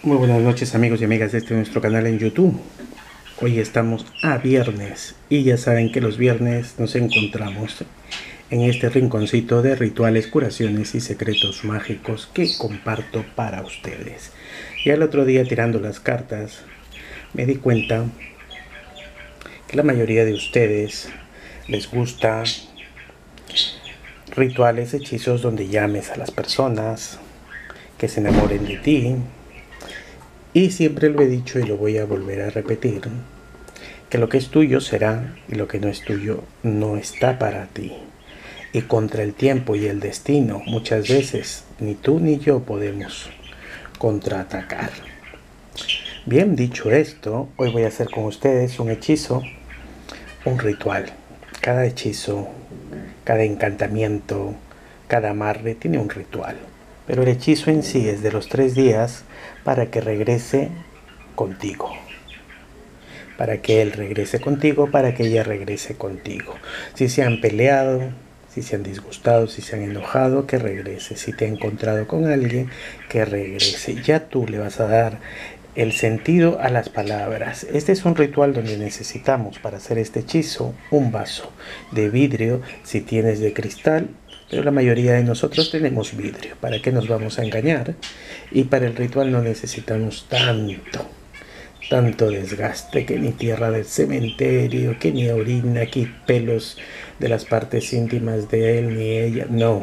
Muy buenas noches amigos y amigas de nuestro canal en YouTube. Hoy estamos a viernes y ya saben que los viernes nos encontramos en este rinconcito de rituales, curaciones y secretos mágicos que comparto para ustedes. Y el otro día, tirando las cartas, me di cuenta que la mayoría de ustedes les gusta rituales, hechizos donde llames a las personas que se enamoren de ti. Y siempre lo he dicho y lo voy a volver a repetir, que lo que es tuyo será y lo que no es tuyo no está para ti. Y contra el tiempo y el destino, muchas veces ni tú ni yo podemos contraatacar. Bien, dicho esto, hoy voy a hacer con ustedes un hechizo, un ritual. Cada hechizo, cada encantamiento, cada amarre tiene un ritual. Pero el hechizo en sí es de los 3 días para que regrese contigo. Para que él regrese contigo, para que ella regrese contigo. Si se han peleado, si se han disgustado, si se han enojado, que regrese. Si te ha encontrado con alguien, que regrese. Ya tú le vas a dar el sentido a las palabras. Este es un ritual donde necesitamos para hacer este hechizo un vaso de vidrio, si tienes de cristal, pero la mayoría de nosotros tenemos vidrio. ¿Para qué nos vamos a engañar? Y para el ritual no necesitamos tanto desgaste, que ni tierra del cementerio, que ni orina, que pelos de las partes íntimas de él ni ella. No.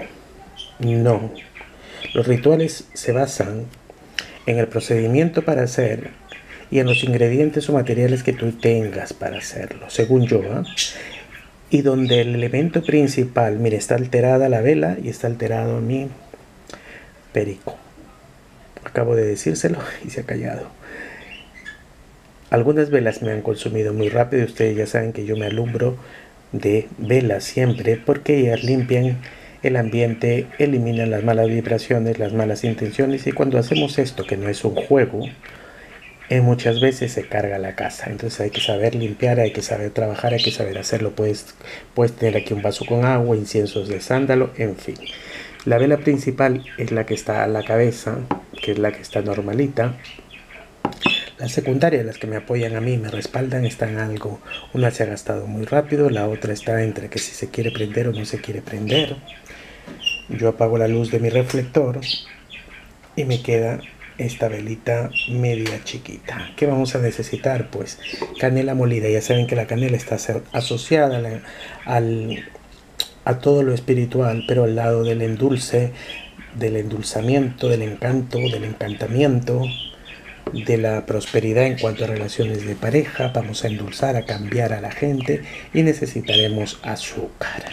Los rituales se basan en el procedimiento para hacer y en los ingredientes o materiales que tú tengas para hacerlo, según yo, ¿eh? Y donde el elemento principal, mire, está alterada la vela y está alterado mi perico. Acabo de decírselo y se ha callado. Algunas velas me han consumido muy rápido. Ustedes ya saben que yo me alumbro de velas siempre porque ellas limpian el ambiente, eliminan las malas vibraciones, las malas intenciones. Y cuando hacemos esto, que no es un juego, muchas veces se carga la casa. Entonces hay que saber limpiar, hay que saber trabajar, hay que saber hacerlo. Puedes tener aquí un vaso con agua, inciensos de sándalo, en fin. La vela principal es la que está a la cabeza, que es la que está normalita. Las secundarias, las que me apoyan a mí, me respaldan, están algo. Una se ha gastado muy rápido, la otra está entre que si se quiere prender o no se quiere prender. Yo apago la luz de mi reflector y me queda esta velita media chiquita. ¿Qué vamos a necesitar? Pues canela molida. Ya saben que la canela está asociada a todo lo espiritual, pero al lado del endulce, del endulzamiento, del encanto, del encantamiento, de la prosperidad en cuanto a relaciones de pareja. Vamos a endulzar, a cambiar a la gente y necesitaremos azúcar.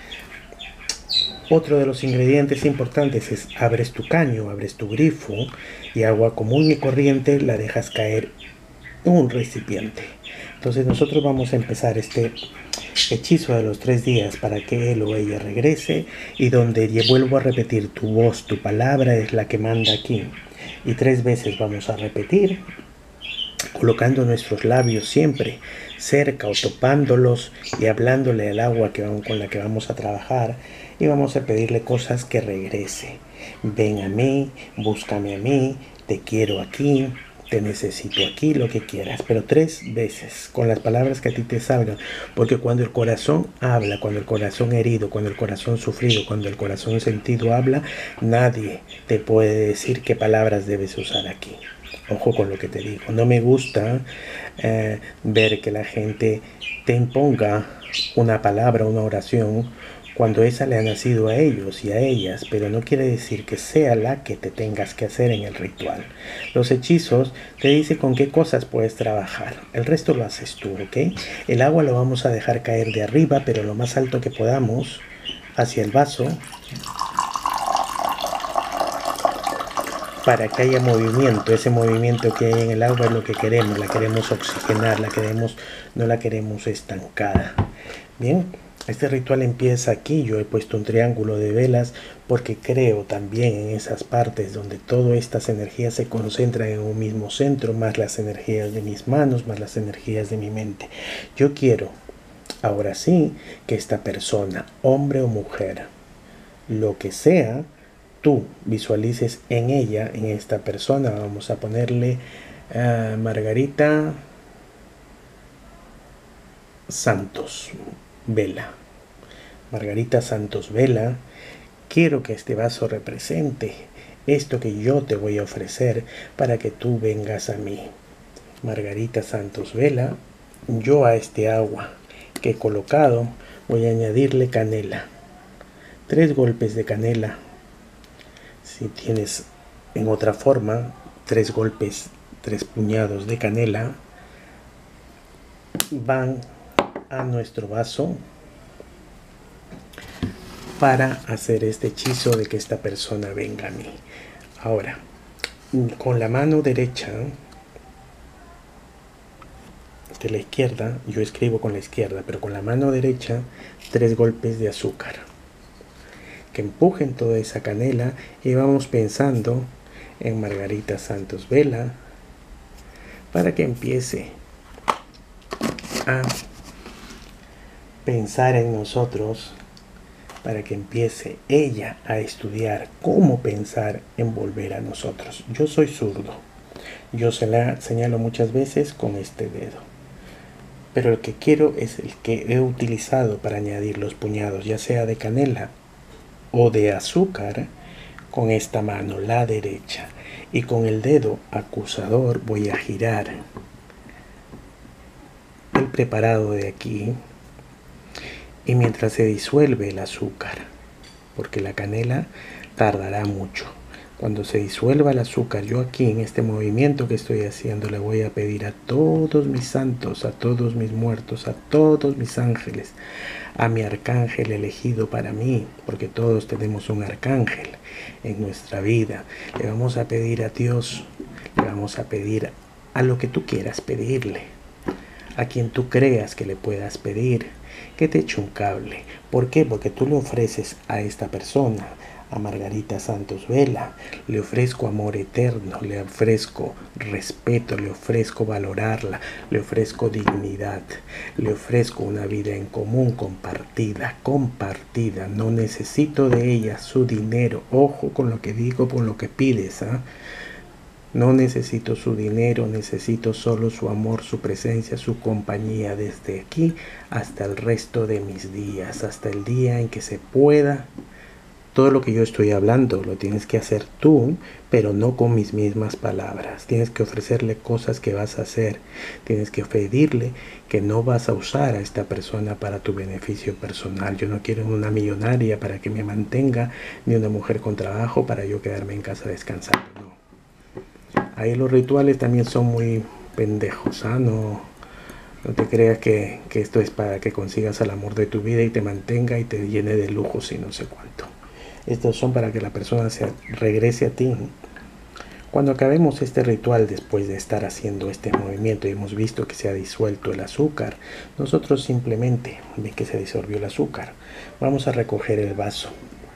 Otro de los ingredientes importantes es abres tu caño, abres tu grifo y agua común y corriente la dejas caer en un recipiente. Entonces nosotros vamos a empezar este hechizo de los 3 días para que él o ella regrese, y donde vuelvo a repetir, tu voz, tu palabra es la que manda aquí. Y 3 veces vamos a repetir, colocando nuestros labios siempre cerca o topándolos y hablándole al agua con la que vamos a trabajar, y vamos a pedirle cosas que regrese. Ven a mí, búscame a mí, te quiero aquí, te necesito aquí, lo que quieras, pero 3 veces, con las palabras que a ti te salgan, porque cuando el corazón habla, cuando el corazón herido, cuando el corazón sufrido, cuando el corazón sentido habla, nadie te puede decir qué palabras debes usar aquí. Ojo con lo que te digo. No me gusta ver que la gente te imponga una palabra, una oración, cuando esa le ha nacido a ellos y a ellas, pero no quiere decir que sea la que te tengas que hacer en el ritual. Los hechizos te dicen con qué cosas puedes trabajar, el resto lo haces tú, ¿ok? El agua lo vamos a dejar caer de arriba, pero lo más alto que podamos, hacia el vaso, para que haya movimiento. Ese movimiento que hay en el agua es lo que queremos, la queremos oxigenar, no la queremos estancada. Bien, este ritual empieza aquí. Yo he puesto un triángulo de velas porque creo también en esas partes donde todas estas energías se concentran en un mismo centro, más las energías de mis manos, más las energías de mi mente. Yo quiero, ahora sí, que esta persona, hombre o mujer, lo que sea, tú visualices en ella, en esta persona. Vamos a ponerle Margarita Santos Vela. Margarita Santos Vela, quiero que este vaso represente esto que yo te voy a ofrecer para que tú vengas a mí. Margarita Santos Vela, yo a este agua que he colocado voy a añadirle canela. 3 golpes de canela. Si tienes en otra forma, 3 golpes, 3 puñados de canela van a nuestro vaso para hacer este hechizo de que esta persona venga a mí. Ahora, con la mano derecha de la izquierda, yo escribo con la izquierda, pero con la mano derecha 3 golpes de azúcar que empujen toda esa canela, y vamos pensando en Margarita Santos Vela para que empiece a pensar en nosotros, para que empiece ella a estudiar cómo pensar en volver a nosotros. Yo soy zurdo, yo se la señalo muchas veces con este dedo, pero el que quiero es el que he utilizado para añadir los puñados, ya sea de canela o de azúcar, con esta mano, la derecha, y con el dedo acusador voy a girar el preparado de aquí, y mientras se disuelve el azúcar, porque la canela tardará mucho, cuando se disuelva el azúcar, yo aquí en este movimiento que estoy haciendo le voy a pedir a todos mis santos, a todos mis muertos, a todos mis ángeles, a mi arcángel elegido para mí, porque todos tenemos un arcángel en nuestra vida. Le vamos a pedir a Dios, le vamos a pedir a lo que tú quieras pedirle, a quien tú creas que le puedas pedir, que te eche un cable. ¿Por qué? Porque tú le ofreces a esta persona, a Margarita Santos Vela, le ofrezco amor eterno, le ofrezco respeto, le ofrezco valorarla, le ofrezco dignidad, le ofrezco una vida en común, compartida, no necesito de ella su dinero. Ojo con lo que digo, con lo que pides, ¿ah? No necesito su dinero, necesito solo su amor, su presencia, su compañía, desde aquí hasta el resto de mis días, hasta el día en que se pueda. Todo lo que yo estoy hablando lo tienes que hacer tú, pero no con mis mismas palabras. Tienes que ofrecerle cosas que vas a hacer. Tienes que pedirle que no vas a usar a esta persona para tu beneficio personal. Yo no quiero una millonaria para que me mantenga, ni una mujer con trabajo para yo quedarme en casa descansando. No. Ahí los rituales también son muy pendejos, ¿ah? No te creas que esto es para que consigas el amor de tu vida y te mantenga y te llene de lujos y no sé cuánto. Estos son para que la persona regrese a ti. Cuando acabemos este ritual, después de estar haciendo este movimiento y hemos visto que se ha disuelto el azúcar, nosotros simplemente, ven que se disolvió el azúcar, vamos a recoger el vaso.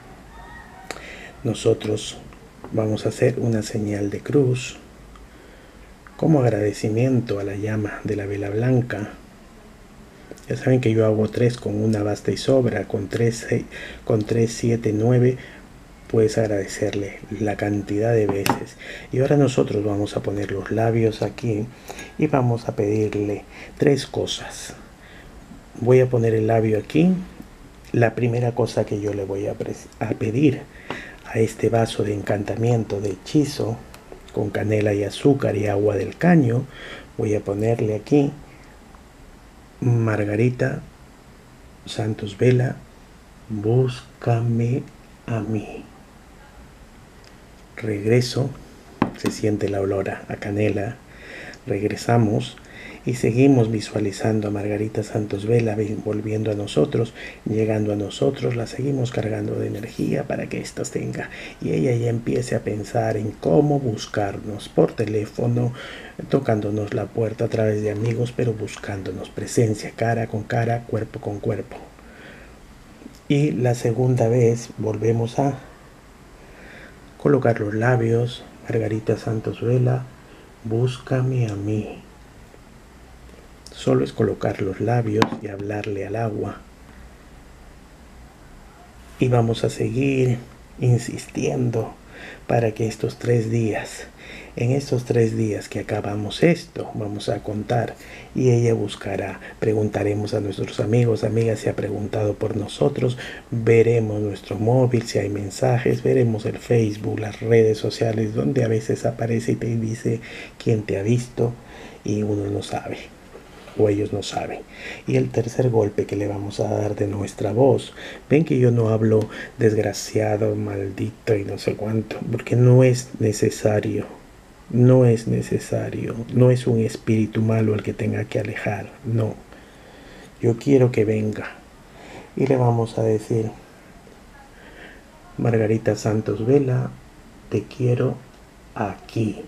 Nosotros vamos a hacer una señal de cruz como agradecimiento a la llama de la vela blanca. Ya saben que yo hago 3 con una basta y sobra, con 3, 7, 9, puedes agradecerle la cantidad de veces. Y ahora nosotros vamos a poner los labios aquí y vamos a pedirle 3 cosas. Voy a poner el labio aquí. La primera cosa que yo le voy a pedir a este vaso de encantamiento, de hechizo, con canela y azúcar y agua del caño, voy a ponerle aquí: Margarita Santos Vela, búscame a mí. Regreso, se siente la olor a canela. Regresamos y seguimos visualizando a Margarita Santos Vela volviendo a nosotros, llegando a nosotros. La seguimos cargando de energía para que ésta tenga, y ella ya empiece a pensar en cómo buscarnos por teléfono, tocándonos la puerta a través de amigos, pero buscándonos presencia, cara con cara, cuerpo con cuerpo. Y la segunda vez volvemos a colocar los labios: Margarita Santos Vela, búscame a mí. Solo es colocar los labios y hablarle al agua. Y vamos a seguir insistiendo para que en estos 3 días que acabamos esto, vamos a contar y ella buscará, preguntaremos a nuestros amigos, amigas si ha preguntado por nosotros, veremos nuestro móvil, si hay mensajes, veremos el Facebook, las redes sociales, donde a veces aparece y te dice quién te ha visto y uno no sabe. O ellos no saben. Y el tercer golpe que le vamos a dar de nuestra voz. Ven que yo no hablo desgraciado, maldito y no sé cuánto, porque no es necesario. No es necesario. No es un espíritu malo el que tenga que alejar. No. Yo quiero que venga. Y le vamos a decir: Margarita Santos Vela, te quiero aquí.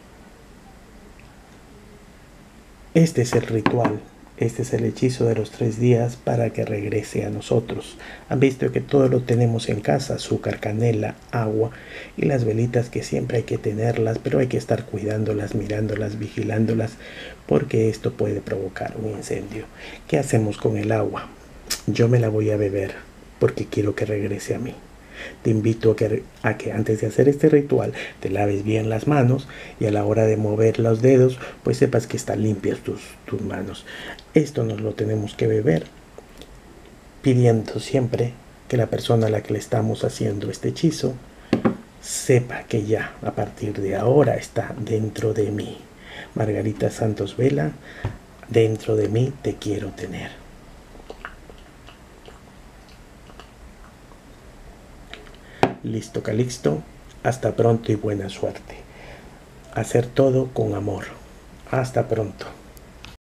Este es el ritual. Este es el hechizo de los 3 días para que regrese a nosotros. Han visto que todo lo tenemos en casa: azúcar, canela, agua y las velitas, que siempre hay que tenerlas, pero hay que estar cuidándolas, mirándolas, vigilándolas, porque esto puede provocar un incendio. ¿Qué hacemos con el agua? Yo me la voy a beber porque quiero que regrese a mí. Te invito a que antes de hacer este ritual te laves bien las manos y a la hora de mover los dedos pues sepas que están limpias tus manos. Esto nos lo tenemos que beber pidiendo siempre que la persona a la que le estamos haciendo este hechizo sepa que ya a partir de ahora está dentro de mí. Margarita Santos Vela, dentro de mí te quiero tener. Listo, Calixto. Hasta pronto y buena suerte. Hacer todo con amor. Hasta pronto.